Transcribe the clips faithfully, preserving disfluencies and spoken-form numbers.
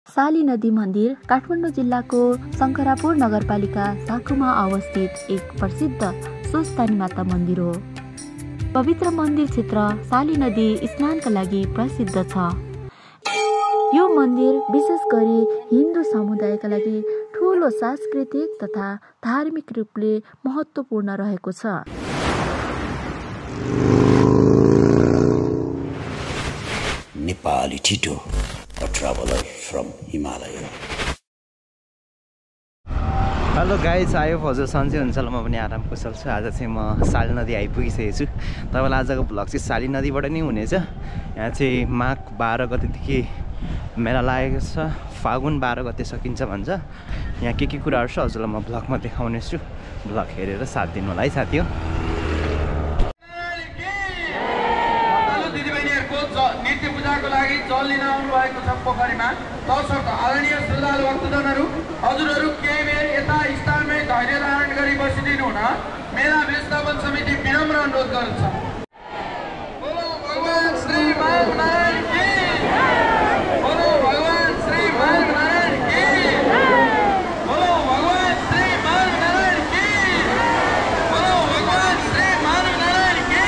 साली नदी मन्दिर काठमाडौँ जिल्लाको शङ्करापुर नगरपालिका साकुमा अवस्थित एक प्रसिद्ध स्वस्थानी माता मन्दिर हो। पवित्र मन्दिर क्षेत्र साली नदी स्नानका लागि प्रसिद्ध छ। यो मन्दिर विशेष गरी हिन्दू समुदायका लागि ठूलो सांस्कृतिक तथा धार्मिक रूपले महत्त्वपूर्ण रहेको छ। नेपाली छिटो a traveler from Himalaya. Hello guys, आयो हजुर सन्चै हुन्छ होला। म पनि आराम कुशल छु। आज चाहिँ म साली नदी आइपुगिसकेको छु। तपाईँलाई आजको भ्लग चाहिँ साली नदीबाट नै हुनेछ। यहाँ चाहिँ माघ बाह्र गतेदेखि मेला लागेको छ। फागुन बाह्र गते सकिन्छ भन्छ। यहाँ के के कुराहरू छ हजुरलाई म भ्लगमा देखाउने छु। भ्लग हेरेर साथ दिनु होला है साथी हो। जल लिन आउनु भएको छ पोखरीमा। तसर्थ आदरणीय श्रद्धालु भक्तजनहरू, हजुरहरू केही बेर यता स्थानमै धैर्य धारण गरी बसिदिनु हुन मेला व्यवस्थापन समिति विनम्र अनुरोध गर्दछ। बोलो भगवान श्री माघ नारायण की, बोलो भगवान श्री माघ नारायण की, बोलो भगवान श्री माघ नारायण की, बोलो भगवान श्री माघ नारायण की।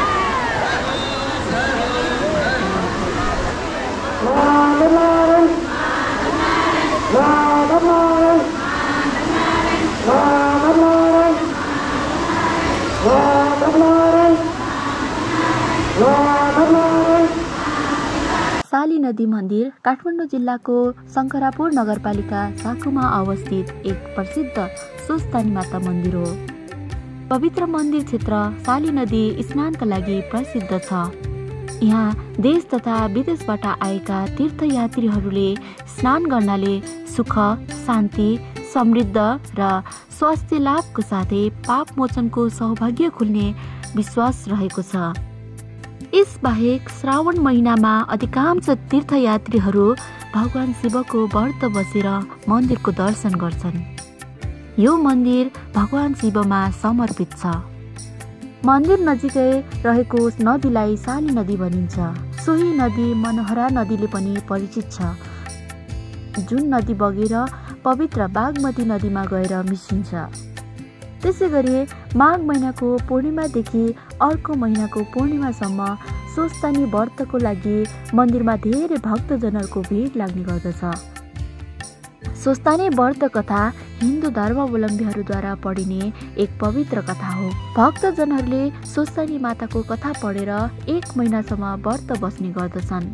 साली नदी मन्दिर काठमाडौँ जिल्लाको शङ्करापुर नगरपालिका साकुमा अवस्थित एक प्रसिद्ध स्वस्थानी माता मन्दिर हो। पवित्र मन्दिर क्षेत्र साली नदी स्नानका लागि प्रसिद्ध छ। यहाँ देश तथा विदेशबाट आएका तीर्थयात्रीहरूले स्नान गर्नाले सुख, शान्ति, समृद्ध र स्वास्थ्य लाभको साथै पाप मोचनको सौभाग्य खुल्ने विश्वास रहेको छ। यस बाहेक श्रावण महिनामा अधिकांश तीर्थयात्रीहरू भगवान शिवको व्रत बसेर मन्दिरको दर्शन गर्छन्। यो मन्दिर भगवान शिवमा समर्पित छ। मन्दिर नजिकै रहेको नदीलाई साली नदी भनिन्छ। सोही नदी मनोहरा नदीले पनि परिचित छ, जुन नदी बगेर पवित्र बागमती नदीमा गएर मिसिन्छ। त्यसै गरी माघ महिनाको पूर्णिमादेखि अर्को महिनाको पूर्णिमासम्म स्वस्थानी व्रतको लागि मन्दिरमा धेरै भक्तजनहरूको भिड लाग्ने गर्दछ। स्वस्थानी व्रत कथा हिन्दू धर्मावलम्बीहरूद्वारा पढिने एक पवित्र कथा हो। भक्तजनहरूले स्वस्थानी माताको कथा पढेर एक महिनासम्म व्रत बस्ने गर्दछन्।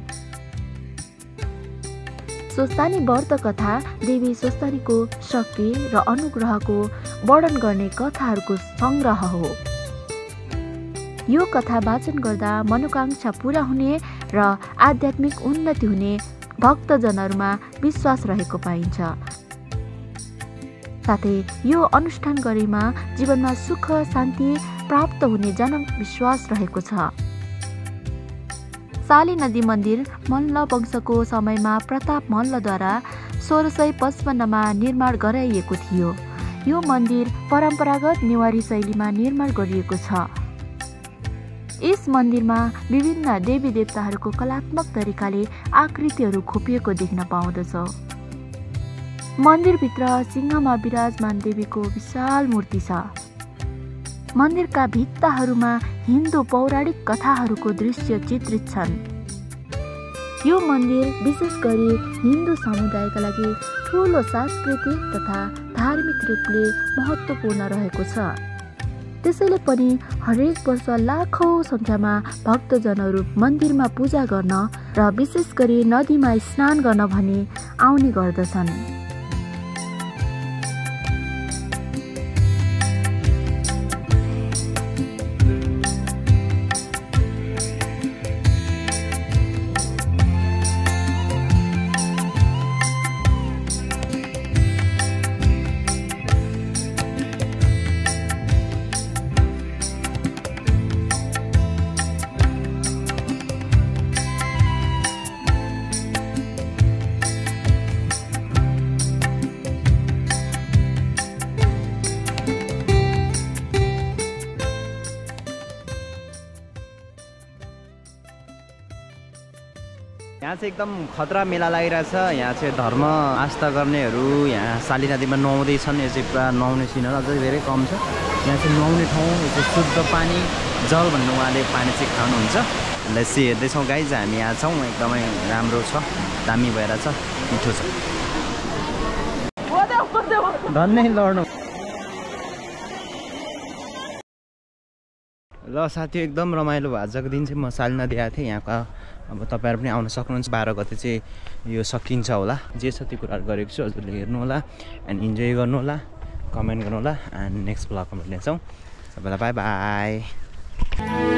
स्वस्थानी व्रत कथा देवी स्वस्थानीको शक्ति र अनुग्रहको वर्णन गर्ने कथाहरूको संग्रह हो। यो कथा वाचन गर्दा मनोकांक्षा पूरा हुने र आध्यात्मिक उन्नति हुने भक्तजनहरूमा विश्वास रहेको पाइन्छ। साथै यो अनुष्ठान गरेमा जीवनमा सुख शान्ति प्राप्त हुने जनविश्वास रहेको छ। साली नदी मन्दिर मल्ल वंशको समयमा प्रताप मल्लद्वारा सोह्र सय पचपन्नमा निर्माण गराइएको थियो। यो मन्दिर परम्परागत नेवारी शैलीमा निर्माण गरिएको छ। यस मन्दिरमा विभिन्न देवी देवताहरूको कलात्मक तरिकाले आकृतिहरू खोपिएको देख्न पाउँदछ। मन्दिरभित्र सिंहमा विराजमान देवीको विशाल मूर्ति छ। मन्दिरका भित्ताहरूमा हिन्दू पौराणिक कथाहरूको दृश्य चित्रित छन्। यो मन्दिर विशेष गरी हिन्दू समुदायका लागि ठूलो सांस्कृतिक तथा धार्मिक रूपले महत्त्वपूर्ण रहेको छ। त्यसैले पनि हरेक वर्ष लाखौं सङ्ख्यामा भक्तजनहरू मन्दिरमा पूजा गर्न र विशेष गरी नदीमा स्नान गर्न भनी आउने गर्दछन्। यहाँ चाहिँ एकदम खतरा मेला लागिरहेछ। यहाँ चाहिँ धर्म आस्था गर्नेहरू यहाँ साली नदीमा नुहाउँदैछन्। यो चाहिँ पुरा नुहाउने सिनहरू अझै धेरै कम छ। यहाँ चाहिँ नुहाउने ठाउँ, यो चाहिँ शुद्ध पानी जल भन्नु उहाँले पानी चाहिँ खानुहुन्छ। यसलाई चाहिँ हेर्दैछौँ गाइज, हामी यहाँ छौँ, एकदमै राम्रो छ, दामी भएर छ, मिठो छ। धन्नै लड्नु ल साथी, एकदम रमाइलो भयो। आजको दिन चाहिँ म साली नदी आएको थिएँ। यहाँको अब तपाईँहरू पनि आउन सक्नुहुन्छ। बाह्र गते चाहिँ यो सकिन्छ होला। जे छ त्यो कुराहरू गरेको छु, हजुरले हेर्नु होला एन्ड इन्जोय गर्नु होला, कमेन्ट गर्नु होला। एन्ड नेक्स्ट ब्लगमा भेट्नेछौँ। सबैलाई बाई बाई।